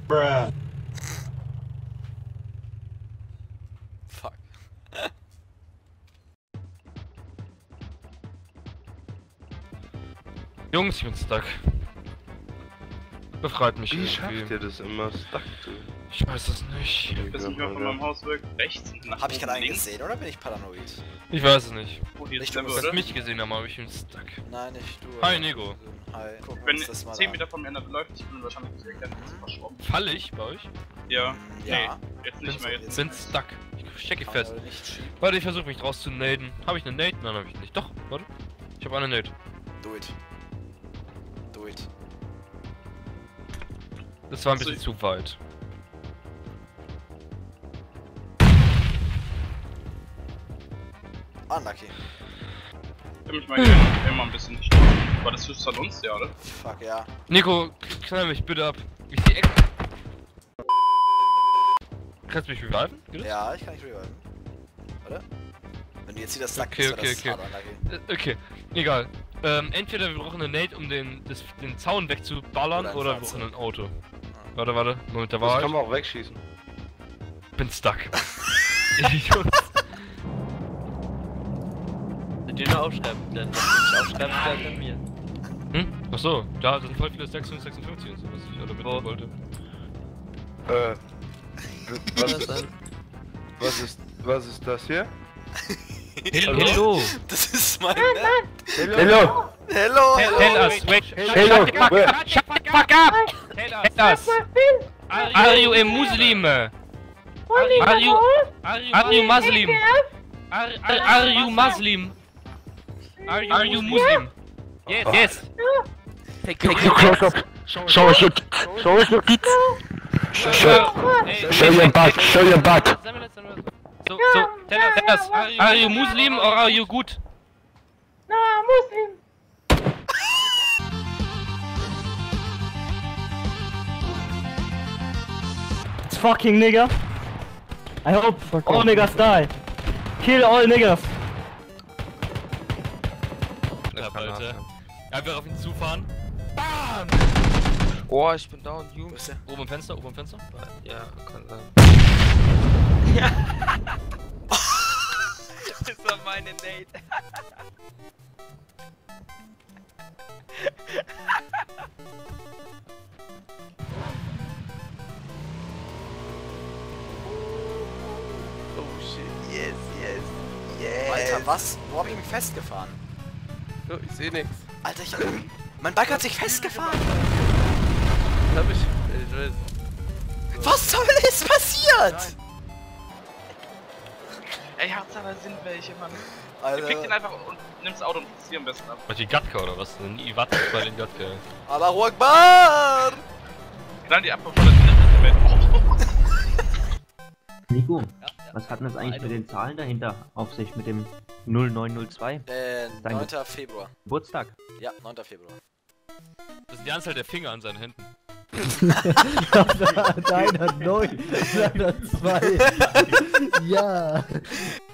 Bruh. Fuck. Jungs, ich bin stuck. Befreit mich Wie irgendwie. schafft ihr das immer, stuck zu? Ich weiß es nicht. Ich weiß nicht mehr von meinem Haus weg. Rechts und nach Hab ich gerade einen links. gesehen oder bin ich paranoid? Ich weiß es nicht. Oh, hier Nicht ist du der musst Du Würde. hast mich gesehen, aber ich bin stuck. Nein, nicht du. Hi, aber- Nego. Hi. Gucken wir Wenn uns das mal 10 an. Meter von mir einer läuft, ich bin wahrscheinlich nicht erkennen, das ist verschwommen. Falle ich bei euch? Ja. Ja. Nee, jetzt nicht mehr. Jetzt. Bin stuck. Ich stecke Kann fest. man nicht schieben. Warte, ich versuche mich draus zu naden. Habe ich eine Nade? Nein, habe ich nicht. Doch, warte. Ich habe eine Nade. Do it. Do it. Das war ein Also bisschen zu weit. Unlucky. Ich hab mich mal hier immer ein bisschen nicht. War das Schuss von uns, ja, oder? Fuck, ja. Nico, knall mich bitte ab. Ich sehe Eck. Kannst du mich reviven? Geht das? Ja, ich kann nicht reviven. Oder? Wenn du jetzt wieder stuck Okay, bist, okay, das okay. hart unlucky. Okay, egal. Entweder wir brauchen eine Nade, um den Zaun wegzuballern, Oder ein oder wir Fahrzeug. brauchen ein Auto. Warte, warte. Moment, da Das war kann ich. man auch wegschießen. Bin stuck. Jungs. Könnt ihr nur aufschreiben, dann aufschreiben gleich an mir. Hm? Achso, da sind voll viele 656 und so, was ich oder mitnehmen wollte. Was ist das hier? Hello! Das ist mein Hello! Hello! Tell us, wait, Hello! shut the fuck up! Tell us! Are you a Muslim? Are you Muslim? Are you Muslim? Are you Muslim? Yes, yes. Take You close up! Show us your feet! Show your butt! Show your butt! So, tell us, are you Muslim or are you good? No, Muslim. It's fucking nigger. I hope all niggers die. Kill all niggers. Alter. Einfach auf ihn zufahren. Bam! Oh, ich bin down, Wo Jungs. ist der? Oben im Fenster, oben im Fenster. Ja, kann sein. Das war meine Nate. Oh shit, yes, yes, yes. Alter, was? Wo hab ich mich festgefahren? Oh, ich seh nix. Alter, mein Bike hat sich festgefahren! Hab ich. Weiß. Was zur Hölle ist passiert? Ey, Hauptsache da sind welche, Mann. Ihr Alter. pickt ihn einfach und nimmt das Auto und fliegt sie am besten ab. Was, die Gatka oder was? Ein Iwat bei den Gatka. Allahu Akbar! Knall die ab, bevor das in der Welt. Nico, was hat denn das eigentlich mit den Zahlen dahinter auf sich mit dem 0902? 9. Februar. Geburtstag. Ja, 9. Februar. Das ist die Anzahl der Finger an seinen Händen. Deiner 9, deiner 2. Ja.